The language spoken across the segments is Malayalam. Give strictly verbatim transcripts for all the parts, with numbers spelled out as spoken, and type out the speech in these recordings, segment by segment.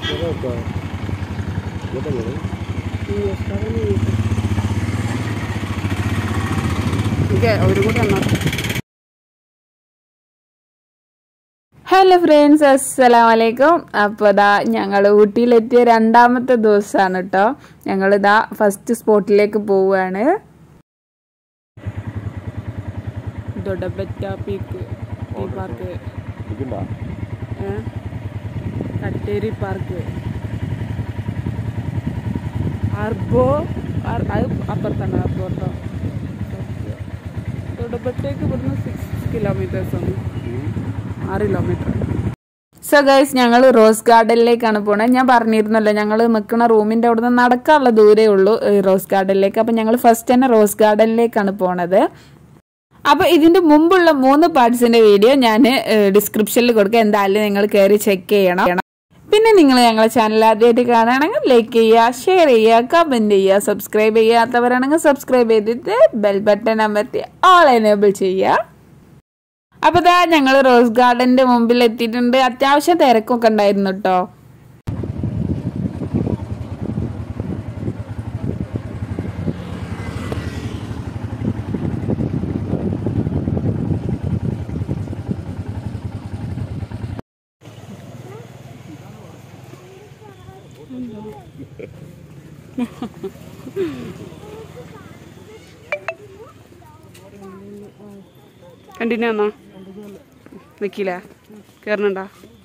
Hello friends, assalamualaikum. അപ്പോൾ ദാ ഞങ്ങൾ ഊട്ടിയിലെത്തിയ രണ്ടാമത്തെ ദിവസമാണ് ട്ടോ. ഞങ്ങൾ ദാ ഫസ്റ്റ് സ്പോട്ടിലേക്ക് പോവുകയാണ്. doddabetta peak tea park. ഇതുണ്ടാ? ഏ? കട്ടേരി പാർക്ക്. ആർബോ അത് അപ്പുറത്താണ് അപ്പുറത്തോ. doddabettage ഇവിടുന്ന് സിക്സ് കിലോമീറ്റേഴ്സ് ആണ്. ആറ് കിലോമീറ്റർ. സോ ഗൈസ് ഞങ്ങൾ റോസ് ഗാർഡനിലേക്കാണ് പോണത്. ഞാൻ പറഞ്ഞിരുന്നല്ലോ ഞങ്ങൾ നിൽക്കുന്ന റൂമിൻ്റെ അവിടെ നിന്ന് നടക്കാനുള്ള ദൂരേ ഉള്ളൂ റോസ് ഗാർഡനിലേക്ക്. അപ്പം ഞങ്ങൾ ഫസ്റ്റ് തന്നെ റോസ് ഗാർഡനിലേക്കാണ് പോണത്. അപ്പോൾ ഇതിൻ്റെ മുമ്പുള്ള മൂന്ന് പാർട്സിൻ്റെ വീഡിയോ ഞാൻ ഡിസ്ക്രിപ്ഷനിൽ കൊടുക്കാം. എന്തായാലും നിങ്ങൾ കയറി ചെക്ക് ചെയ്യണം. പിന്നെ നിങ്ങൾ ഞങ്ങളെ ചാനൽ ആദ്യമായിട്ട് കാണുകയാണെങ്കിൽ ലൈക്ക് ചെയ്യുക, ഷെയർ ചെയ്യുക, കമൻറ്റ് ചെയ്യുക. സബ്സ്ക്രൈബ് ചെയ്യാത്തവരാണെങ്കിൽ സബ്സ്ക്രൈബ് ചെയ്തിട്ട് ബെൽ ബട്ടൺ അമർത്തി ഓൾ എനേബിൾ ചെയ്യുക. അപ്പോൾ ദാ ഞങ്ങൾ റോസ് ഗാർഡന്റെ മുമ്പിൽ എത്തിയിട്ടുണ്ട്. അത്യാവശ്യം തിരക്കൊക്കെ ഉണ്ടായിരുന്നു കേട്ടോ. കണ്ടിന്യൂ എന്നാ നിക്കില്ല കേറണുണ്ടാ?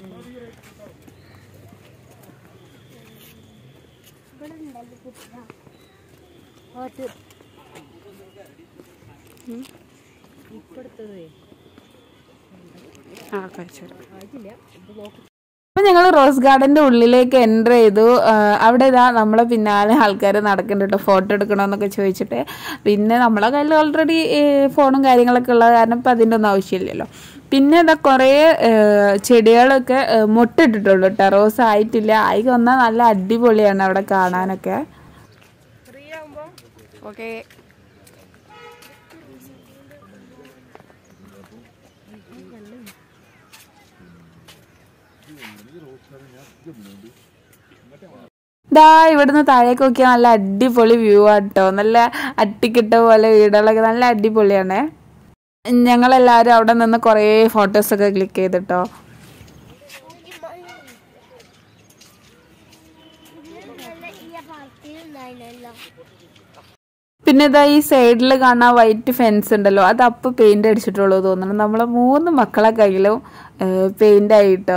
ആ കഴിച്ചു. അപ്പം ഞങ്ങൾ റോസ് ഗാർഡൻ്റെ ഉള്ളിലേക്ക് എൻ്റർ ചെയ്തു. അവിടെ ഇതാ നമ്മളെ പിന്നാലെ ആൾക്കാർ നടക്കുന്നുണ്ട് കേട്ടോ, ഫോട്ടോ എടുക്കണമെന്നൊക്കെ ചോദിച്ചിട്ട്. പിന്നെ നമ്മളെ കയ്യിൽ ഓൾറെഡി ഫോണും കാര്യങ്ങളൊക്കെ ഉള്ളത് കാരണം ഇപ്പം അതിൻ്റെ ഒന്നും ആവശ്യമില്ലല്ലോ. പിന്നെ ഇതാ കുറേ ചെടികളൊക്കെ മുട്ടിട്ടിട്ടുള്ളൂ കേട്ടോ, റോസ് ആയിട്ടില്ല. ആയി വന്നാൽ നല്ല അടിപൊളിയാണ് അവിടെ കാണാനൊക്കെ. ഓക്കെ ദാ ഇവിടുന്ന് താഴേക്ക് നോക്കിയാൽ നല്ല അടിപൊളി വ്യൂ ആട്ടോ. നല്ല അട്ടിക്കിട്ട പോലെ വീടുകളൊക്കെ നല്ല അടിപൊളിയാണ്. ഞങ്ങളെല്ലാവരും അവിടെ നിന്ന് കുറേ ഫോട്ടോസൊക്കെ ക്ലിക്ക് ചെയ്തിട്ടോ. പിന്നെ ഇതാ ഈ സൈഡിൽ കാണാൻ വൈറ്റ് ഫെൻസ് ഉണ്ടല്ലോ, അത് അപ്പം പെയിന്റ് അടിച്ചിട്ടുള്ളൂ തോന്നുന്നു. നമ്മളെ മൂന്ന് മക്കളെ കയ്യിലും പെയിന്റ് ആയിട്ടോ.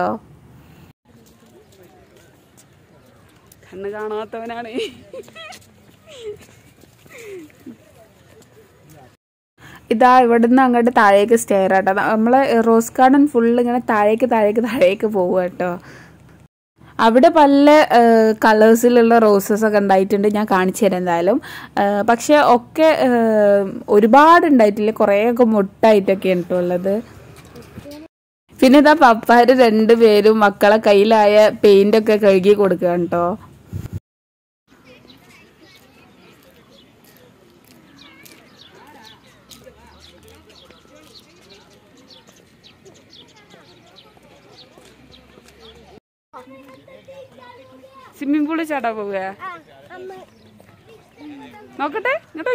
കണ്ണ് കാണാത്തവനാണ്. ഇതാ ഇവിടുന്ന് അങ്ങോട്ട് താഴേക്ക് സ്റ്റെയർ ആട്ടോ. നമ്മളെ റോസ് ഗാർഡൻ ഫുള്ള് ഇങ്ങനെ താഴേക്ക് താഴേക്ക് താഴേക്ക് പോവുക കേട്ടോ. അവിടെ പല കളേഴ്സിലുള്ള റോസസ് ഒക്കെ ഉണ്ടായിട്ടുണ്ട്. ഞാൻ കാണിച്ചു തരാം എന്തായാലും. പക്ഷെ ഒക്കെ ഒരുപാട് ഉണ്ടായിട്ടില്ല, കുറേയൊക്കെ മുട്ടായിട്ടൊക്കെയാണ് കേട്ടോ ഉള്ളത്. പിന്നെ ഇതാ പപ്പാര് രണ്ടുപേരും മക്കളെ കയ്യിലായ പെയിന്റ് ഒക്കെ കഴുകി കൊടുക്കുക കേട്ടോ. സ്വിമ്മിംഗ് പൂളിൽ ചാടാൻ പോവുക. നോക്കട്ടെ ഇങ്ങോട്ട്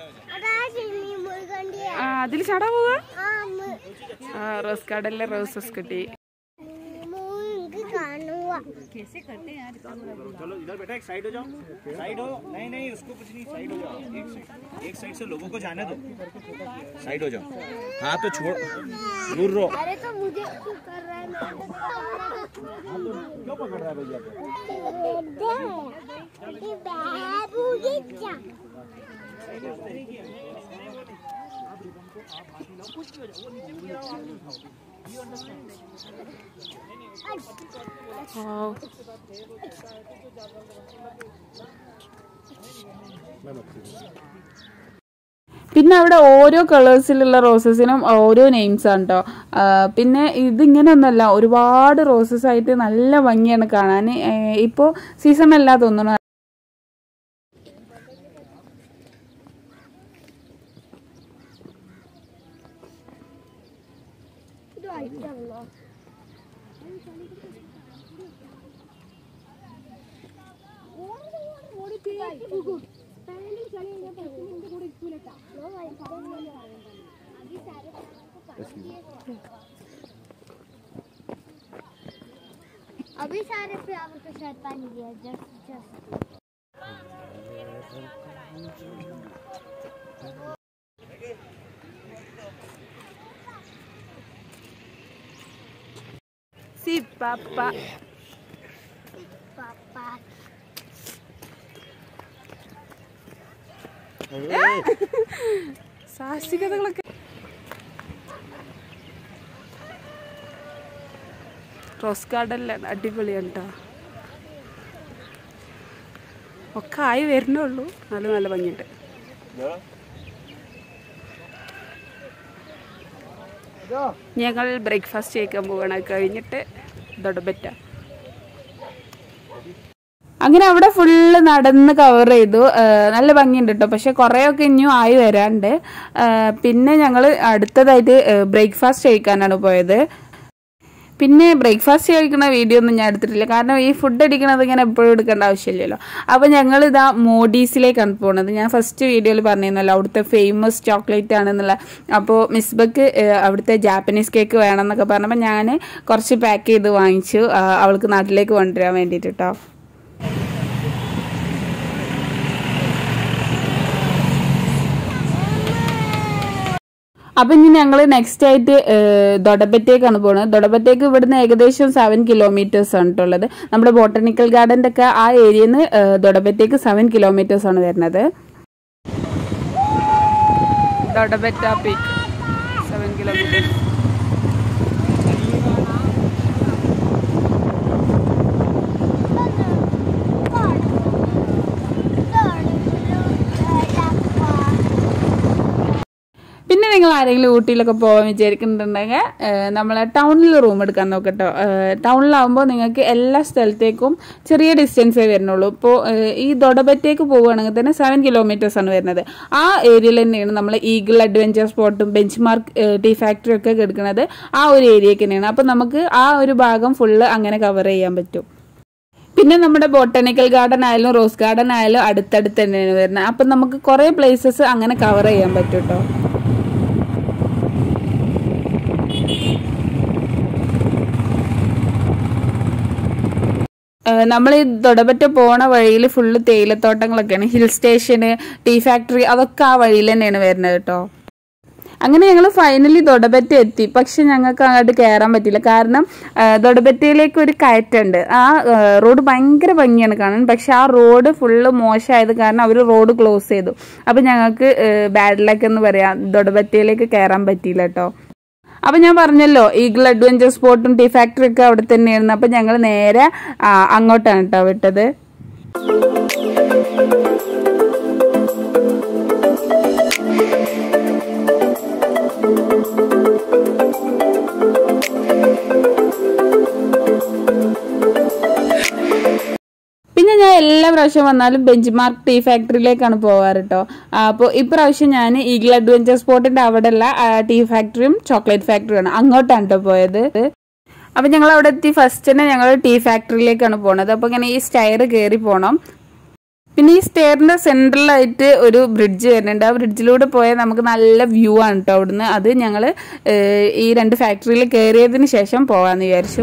ആ അതിൽ ചാടാൻ പോവുക. ആ റോസ് ഗാർഡനിലെ റോസസ് കിട്ടി. कैसे करते हैं यार? चलो इधर बेटा एक साइड हो जाओ. साइड हो. नहीं नहीं उसको कुछ नहीं, साइड हो जाओ. एक साइड एक साइड से लोगों को जाने दो. साइड हो जाओ. हाँ तो छोड़, दूर रहो. अरे तो मुझे क्यों कर रहा है? क्यों पकड़ रहा है भैया को? ये बाबू ये क्या? Wow. പിന്നെ അവിടെ ഓരോ കളേഴ്സിലുള്ള റോസസിനും ഓരോ നെയിംസ് ആണ് കേട്ടോ. പിന്നെ ഇതിങ്ങനെ ഒന്നല്ല, ഒരുപാട് റോസസ് ആയിട്ട് നല്ല ഭംഗിയാണ് കാണാൻ. ഇപ്പോൾ സീസൺ അല്ല തോന്നുന്നു. अभी सारे पे आपको शायद पानी दिया जस्ट जस्ट सी पापा पापा സാഹസികതകളൊക്കെ റോസ് ഗാർഡനിലാണ് അടിപൊളിയാണ് കേട്ടോ ഒക്കെ ആയി വരുന്നുള്ളൂ നല്ല നല്ല ഭംഗിയുണ്ട് ഞങ്ങൾ ബ്രേക്ക്ഫാസ്റ്റ് കഴിക്കാൻ പോവാണ് കഴിഞ്ഞിട്ട് ദൊഡബെറ്റ അങ്ങനെ അവിടെ ഫുള്ള് നടന്ന് കവർ ചെയ്തു നല്ല ഭംഗിയുണ്ട് കേട്ടോ പക്ഷെ കുറേയൊക്കെ ഇനിയും ആയി വരാണ്ട് പിന്നെ ഞങ്ങൾ അടുത്തതായിട്ട് ബ്രേക്ക്ഫാസ്റ്റ് കഴിക്കാനാണ് പോയത് പിന്നെ ബ്രേക്ക്ഫാസ്റ്റ് കഴിക്കുന്ന വീഡിയോ ഒന്നും ഞാൻ എടുത്തിട്ടില്ല കാരണം ഈ ഫുഡ് അടിക്കണത് ഇങ്ങനെ എപ്പോഴും എടുക്കേണ്ട ആവശ്യമില്ലല്ലോ അപ്പോൾ ഞങ്ങൾ ഇതാ മോഡീസിലേക്കാണ് പോകുന്നത് ഞാൻ ഫസ്റ്റ് വീഡിയോയിൽ പറഞ്ഞിരുന്നല്ലോ അവിടുത്തെ ഫേമസ് ചോക്ലേറ്റ് ആണെന്നുള്ള അപ്പോൾ മിസ്ബക്ക് അവിടുത്തെ ജാപ്പനീസ് കേക്ക് വേണം എന്നൊക്കെ പറഞ്ഞപ്പോൾ ഞാൻ കുറച്ച് പാക്ക് ചെയ്ത് വാങ്ങിച്ചു അവൾക്ക് നാട്ടിലേക്ക് കൊണ്ടുവരാൻ വേണ്ടിയിട്ട് കേട്ടോ അപ്പം ഇനി ഞങ്ങൾ നെക്സ്റ്റ് ആയിട്ട് ദൊഡബെറ്റേക്കാണ് പോകുന്നത് ദൊഡബെറ്റേക്ക് ഇവിടുന്ന് ഏകദേശം സെവൻ കിലോമീറ്റേഴ്സ് ആണ് ഉള്ളത് നമ്മുടെ ബോട്ടണിക്കൽ ഗാർഡൻ്റെ ഒക്കെ ആ ഏരിയയിൽ നിന്ന് ദൊഡബെറ്റേക്ക് സെവൻ കിലോമീറ്റേഴ്സ് ആണ് വരുന്നത് ദൊഡബെറ്റ പീക്ക് സെവൻ കിലോമീറ്റേഴ്സ് പിന്നെ നിങ്ങൾ ആരെങ്കിലും ഊട്ടിയിലൊക്കെ പോകാൻ വിചാരിക്കുന്നുണ്ടെങ്കിൽ നമ്മളെ ടൗണിൽ റൂം എടുക്കാൻ നോക്കട്ടോ ടൗണിലാവുമ്പോൾ നിങ്ങൾക്ക് എല്ലാ സ്ഥലത്തേക്കും ചെറിയ ഡിസ്റ്റൻസേ വരുന്നുള്ളൂ ഇപ്പോൾ ഈ ദൊഡബെറ്റേക്ക് പോവുകയാണെങ്കിൽ തന്നെ സെവൻ കിലോമീറ്റേഴ്സ് ആണ് വരുന്നത് ആ ഏരിയയിൽ തന്നെയാണ് നമ്മൾ ഈഗിൾ അഡ്വഞ്ചർ സ്പോട്ടും ബെഞ്ച് മാർക്ക് ടീ ഫാക്ടറി ഒക്കെ എടുക്കുന്നത് ആ ഒരു ഏരിയക്ക് തന്നെയാണ് അപ്പോൾ നമുക്ക് ആ ഒരു ഭാഗം ഫുള്ള് അങ്ങനെ കവർ ചെയ്യാൻ പറ്റും പിന്നെ നമ്മുടെ ബോട്ടണിക്കൽ ഗാർഡൻ ആയാലും റോസ് ഗാർഡൻ ആയാലും അടുത്തടുത്ത് തന്നെയാണ് വരുന്നത് അപ്പം നമുക്ക് കുറേ പ്ലേസസ് അങ്ങനെ കവർ ചെയ്യാൻ പറ്റും കേട്ടോ നമ്മൾ ഈ ദൊഡബെറ്റ പോണ വഴിയിൽ ഫുള്ള് തേയിലത്തോട്ടങ്ങളൊക്കെയാണ് ഹിൽ സ്റ്റേഷന് ടീ ഫാക്ടറി അതൊക്കെ ആ വഴിയിൽ തന്നെയാണ് വരുന്നത് കേട്ടോ അങ്ങനെ ഞങ്ങൾ ഫൈനലി ദൊഡബെറ്റ എത്തി പക്ഷെ ഞങ്ങൾക്ക് അങ്ങോട്ട് കയറാൻ പറ്റില്ല കാരണം ദൊഡബെറ്റയിലേക്ക് ഒരു കയറ്റുണ്ട് ആ റോഡ് ഭയങ്കര ഭംഗിയാണ് കാണാൻ പക്ഷെ ആ റോഡ് ഫുള്ള് മോശമായത് കാരണം അവർ റോഡ് ക്ലോസ് ചെയ്തു അപ്പം ഞങ്ങൾക്ക് ബാഡ് ലക്ക് എന്ന് പറയാം ദൊഡബെറ്റയിലേക്ക് കയറാൻ പറ്റിയില്ല കേട്ടോ അപ്പം ഞാൻ പറഞ്ഞല്ലോ ഈഗിൾ അഡ്വഞ്ചർ സ്പോട്ടും ടീ ഫാക്ടറി ഒക്കെ അവിടെ തന്നെയായിരുന്നു അപ്പം ഞങ്ങൾ നേരെ അങ്ങോട്ടാണ് കേട്ടോ വിട്ടത് പിന്നെ ഞാൻ എല്ലാ പ്രാവശ്യം വന്നാലും ബെഞ്ച് മാർക്ക് ടീ ഫാക്ടറിയിലേക്കാണ് പോകാറ് കേട്ടോ അപ്പോൾ ഇപ്രാവശ്യം ഞാൻ ഈഗിൾ അഡ്വഞ്ചർ സ്പോട്ടിൻ്റെ അവിടെയുള്ള ടീ ഫാക്ടറിയും ചോക്ലേറ്റ് ഫാക്ടറിയാണ് അങ്ങോട്ടാണ് കേട്ടോ പോയത് അപ്പം ഞങ്ങൾ അവിടെ എത്തി ഫസ്റ്റ് തന്നെ ഞങ്ങൾ ടീ ഫാക്ടറിയിലേക്കാണ് പോണത് അപ്പോൾ ഇങ്ങനെ ഈ സ്റ്റെയർ കയറി പോകണം പിന്നെ ഈ സ്റ്റെയറിൻ്റെ സെൻട്രലായിട്ട് ഒരു ബ്രിഡ്ജ് വരുന്നുണ്ട് ആ ബ്രിഡ്ജിലൂടെ പോയാൽ നമുക്ക് നല്ല വ്യൂ ആണ് കേട്ടോ അവിടുന്ന് അത് ഞങ്ങൾ ഈ രണ്ട് ഫാക്ടറിയിൽ കയറിയതിന് ശേഷം പോകാമെന്ന് വിചാരിച്ചു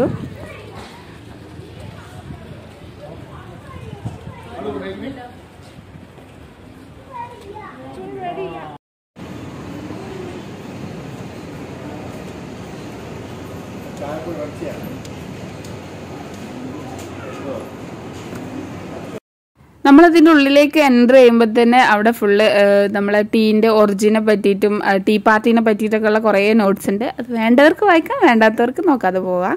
നമ്മളതിൻ്റെ ഉള്ളിലേക്ക് എൻ്റർ ചെയ്യുമ്പോൾ തന്നെ അവിടെ ഫുള്ള് നമ്മളെ ടീൻ്റെ ഒറിജിനെ പറ്റിയിട്ടും ടീ പാർട്ടീനെ പറ്റിയിട്ടൊക്കെ ഉള്ള കുറേ നോട്ട്സ് ഉണ്ട് അത് വേണ്ടവർക്ക് വായിക്കാം വേണ്ടാത്തവർക്ക് നോക്കാതെ പോവാം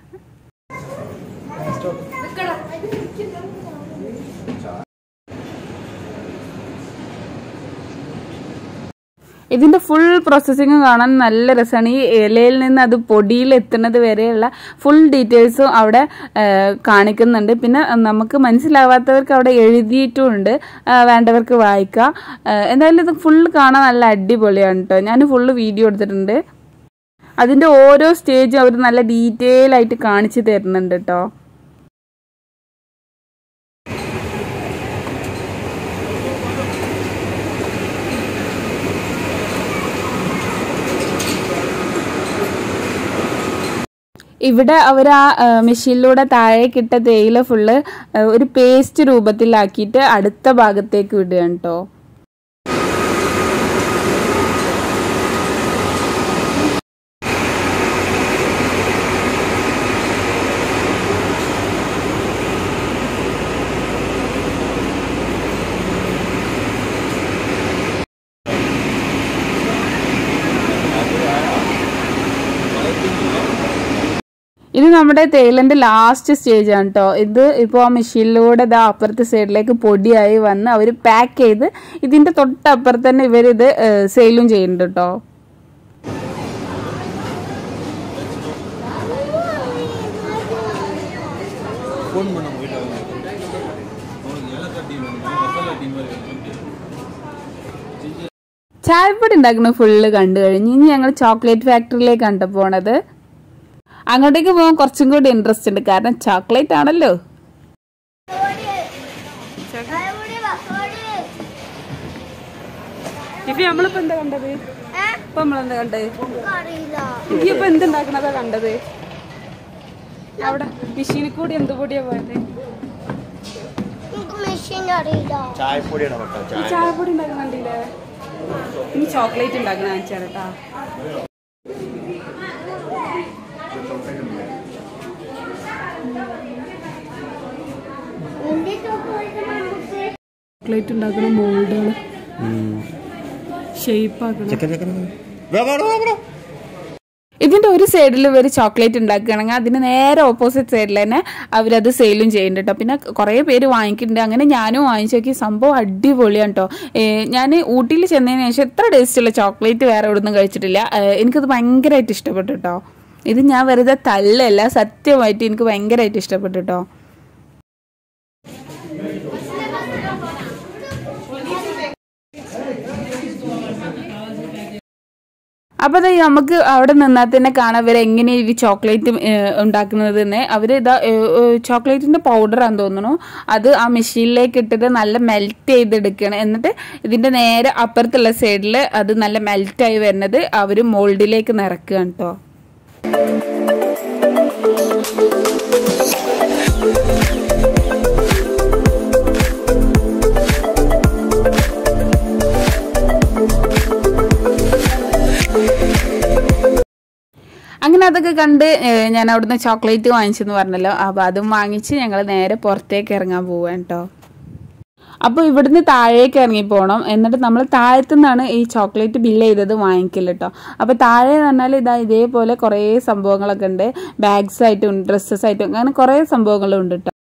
ഇതിൻ്റെ ഫുൾ പ്രോസസ്സിങ് കാണാൻ നല്ല രസമാണ് ഈ ഇലയിൽ നിന്ന് അത് പൊടിയിൽ എത്തുന്നത് വരെയുള്ള ഫുൾ ഡീറ്റെയിൽസും അവിടെ കാണിക്കുന്നുണ്ട് പിന്നെ നമുക്ക് മനസ്സിലാവാത്തവർക്ക് അവിടെ എഴുതിയിട്ടുമുണ്ട് വേണ്ടവർക്ക് വായിക്കാം എന്തായാലും ഇത് ഫുൾ കാണാൻ നല്ല അടിപൊളിയാണ് കേട്ടോ ഞാൻ ഫുള്ള് വീഡിയോ എടുത്തിട്ടുണ്ട് അതിൻ്റെ ഓരോ സ്റ്റേജും അവർ നല്ല ഡീറ്റെയിൽ ആയിട്ട് കാണിച്ചു തരുന്നുണ്ട് കേട്ടോ ഇവിടെ അവർ ആ മെഷീനിലൂടെ താഴേക്കിട്ട തേയില ഫുള്ള് ഒരു പേസ്റ്റ് രൂപത്തിലാക്കിയിട്ട് അടുത്ത ഭാഗത്തേക്ക് വിടുകയാണ് കേട്ടോ. ഇത് നമ്മുടെ തേയിലന്റെ ലാസ്റ്റ് സ്റ്റേജ് ആണ് കേട്ടോ. ഇത് ഇപ്പോൾ ആ മെഷീനിലൂടെ ഇതാ അപ്പുറത്തെ സൈഡിലേക്ക് പൊടിയായി വന്ന് അവർ പാക്ക് ചെയ്ത് ഇതിന്റെ തൊട്ടപ്പുറത്ത് തന്നെ ഇവരിത് സെയിലും ചെയ്യുന്നുണ്ട് കേട്ടോ. ചായപ്പൊടി ഉണ്ടാക്കുന്നത് ഫുള്ള് കണ്ടു കഴിഞ്ഞ് ഇനി ഞങ്ങൾ ചോക്ലേറ്റ് ഫാക്ടറിയിലേക്കാണ് പോണത്. അങ്ങോട്ടേക്ക് പോകാൻ കുറച്ചും കൂടി ഇൻട്രസ്റ്റ് ഉണ്ട്, കാരണം ചോക്ലേറ്റ് ആണല്ലോ. ഇപ്പൊ നമ്മളിപ്പോ എന്താ കണ്ടത്? ഇപ്പൊ നമ്മളെന്താ കണ്ടത്? ഇപ്പൊ എന്തുണ്ടാക്കണതാ കണ്ടത്? അവിടെ മെഷീനിൽ കൂടി എന്ത് പൊടിയാ പോയത്? ചായപ്പൊടി ഉണ്ടാക്കുന്നുണ്ടല്ലേ? ഇനി ചോക്ലേറ്റ് ഉണ്ടാക്കുന്ന കാണിച്ചാട്ടാ. ചോക്ലേറ്റ് ഉണ്ടാക്കുന്ന മോൾഡുകൾ ഷേപ്പ് ആക്കണം. ഇതിന്റെ ഒരു സൈഡിൽ ഇവർ ചോക്ലേറ്റ് ഉണ്ടാക്കുകയാണെങ്കിൽ അതിന് നേരെ ഓപ്പോസിറ്റ് സൈഡിൽ തന്നെ അവരത് സെയിലും ചെയ്യുന്നുണ്ട് കേട്ടോ. പിന്നെ കുറേ പേര് വാങ്ങിക്കുന്നുണ്ട്. അങ്ങനെ ഞാനും വാങ്ങിച്ചു നോക്കി. സംഭവം അടിപൊളിയാണ് കേട്ടോ. ഞാൻ ഊട്ടിയിൽ ചെന്നതിന് ശേഷം എത്ര ടേസ്റ്റുള്ള ചോക്ലേറ്റ് വേറെ എവിടെ നിന്നും കഴിച്ചിട്ടില്ല. എനിക്കത് ഭയങ്കരമായിട്ട് ഇഷ്ടപ്പെട്ടു കേട്ടോ. ഇത് ഞാൻ വെറുതെ തള്ളല്ല, സത്യമായിട്ട് എനിക്ക് ഭയങ്കരമായിട്ട് ഇഷ്ടപ്പെട്ടു കേട്ടോ. അപ്പോൾ അത് നമുക്ക് അവിടെ നിന്നാൽ തന്നെ കാണാം അവർ എങ്ങനെയാണ് ഈ ചോക്ലേറ്റ് ഉണ്ടാക്കുന്നത് തന്നെ. അവർ ഇതാ ചോക്ലേറ്റിൻ്റെ പൗഡറാന്ന് തോന്നുന്നു, അത് ആ മെഷീനിലേക്ക് ഇട്ടിട്ട് നല്ല മെൽറ്റ് ചെയ്തെടുക്കണം. എന്നിട്ട് ഇതിൻ്റെ നേരെ അപ്പുറത്തുള്ള സൈഡിൽ അത് നല്ല മെൽറ്റായി വരുന്നത് അവർ മോൾഡിലേക്ക് നിറക്കുകയാണ് കേട്ടോ. അങ്ങനെ അതൊക്കെ കണ്ട് ഞാൻ അവിടുന്ന് ചോക്ലേറ്റ് വാങ്ങിച്ചെന്ന് പറഞ്ഞല്ലോ. അപ്പോൾ അതും വാങ്ങിച്ച് ഞങ്ങൾ നേരെ പുറത്തേക്ക് ഇറങ്ങാൻ പോവാൻ കേട്ടോ. അപ്പോൾ ഇവിടുന്ന് താഴേക്ക് ഇറങ്ങി പോകണം. എന്നിട്ട് നമ്മൾ താഴത്തു നിന്നാണ് ഈ ചോക്ലേറ്റ് ബില്ല് ചെയ്തത് വാങ്ങിക്കില്ല കേട്ടോ. അപ്പോൾ താഴെ പറഞ്ഞാൽ ഇതാ ഇതേപോലെ കുറേ സംഭവങ്ങളൊക്കെ ഉണ്ട്. ബാഗ്സ് ആയിട്ടും ഡ്രസ്സസ് ആയിട്ടും അങ്ങനെ കുറേ സംഭവങ്ങളും ഉണ്ട് കേട്ടോ.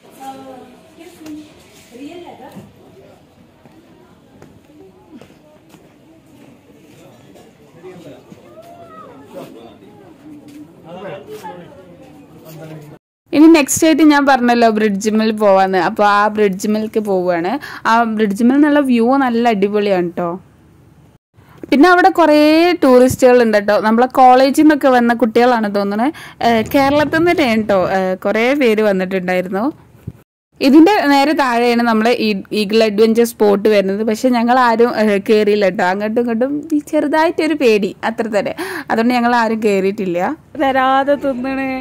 ഇനി നെക്സ്റ്റ് ആയിട്ട് ഞാൻ പറഞ്ഞല്ലോ ബ്രിഡ്ജ് മിൽ പോവാന്ന്. അപ്പോൾ ആ ബ്രിഡ്ജ് മിൽക്ക് പോവുകയാണ്. ആ ബ്രിഡ്ജ് മിൽ എന്നുള്ള വ്യൂ നല്ല അടിപൊളിയാണ് കേട്ടോ. പിന്നെ അവിടെ കുറേ ടൂറിസ്റ്റുകൾ ഉണ്ട് കേട്ടോ. നമ്മളെ കോളേജിൽ നിന്നൊക്കെ വന്ന കുട്ടികളാണ് തോന്നുന്നത്. കേരളത്തിൽ നിന്ന് തന്നെ കേട്ടോ കുറേ പേര് വന്നിട്ടുണ്ടായിരുന്നു. ഇതിന്റെ നേരെ താഴെയാണ് നമ്മളെ ഈഗിൾ അഡ്വഞ്ചർ സ്പോട്ട് വരുന്നത്. പക്ഷെ ഞങ്ങൾ ആരും കയറിയില്ല കേട്ടോ. അങ്ങോട്ടും ഇങ്ങോട്ടും ചെറുതായിട്ടൊരു പേടി അത്ര തന്നെ. അതുകൊണ്ട് ഞങ്ങൾ ആരും കയറിയിട്ടില്ല. തരാതെ തിന്നണേ.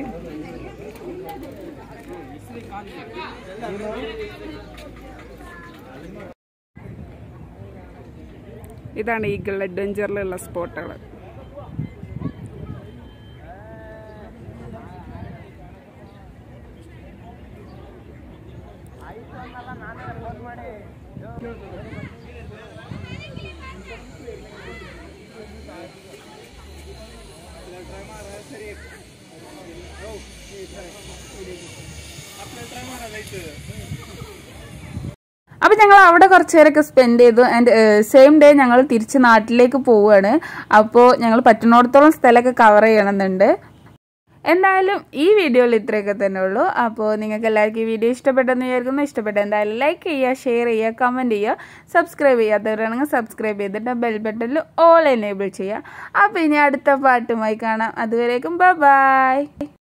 ഇതാണ് ഈഗിൾ അഡ്വഞ്ചറിലുള്ള സ്പോട്ടുകൾ. അപ്പോൾ ഞങ്ങൾ അവിടെ കുറച്ച് നേരമൊക്കെ സ്പെൻഡ് ചെയ്തു. ആൻഡ് സെയിം ഡേ ഞങ്ങൾ തിരിച്ച് നാട്ടിലേക്ക് പോവുകയാണ്. അപ്പോൾ ഞങ്ങൾ പറ്റുന്നിടത്തോളം സ്ഥലമൊക്കെ കവർ ചെയ്യണമെന്നുണ്ട്. എന്തായാലും ഈ വീഡിയോയിൽ ഇത്രയൊക്കെ തന്നെ ഉള്ളൂ. അപ്പോൾ നിങ്ങൾക്ക് എല്ലാവർക്കും ഈ വീഡിയോ ഇഷ്ടപ്പെട്ടെന്ന് വിചാരിക്കുന്നു. ഇഷ്ടപ്പെട്ട എന്തായാലും ലൈക്ക് ചെയ്യുക, ഷെയർ ചെയ്യുക, കമൻറ്റ് ചെയ്യുക. സബ്സ്ക്രൈബ് ചെയ്യാത്തവരാണെങ്കിൽ സബ്സ്ക്രൈബ് ചെയ്തിട്ട് ബെൽ ബട്ടണിൽ ഓൾ എനേബിൾ ചെയ്യുക. അപ്പോൾ ഇനി അടുത്ത പാട്ടുമായി കാണാം. അതുവരേക്കും ബൈ ബൈ.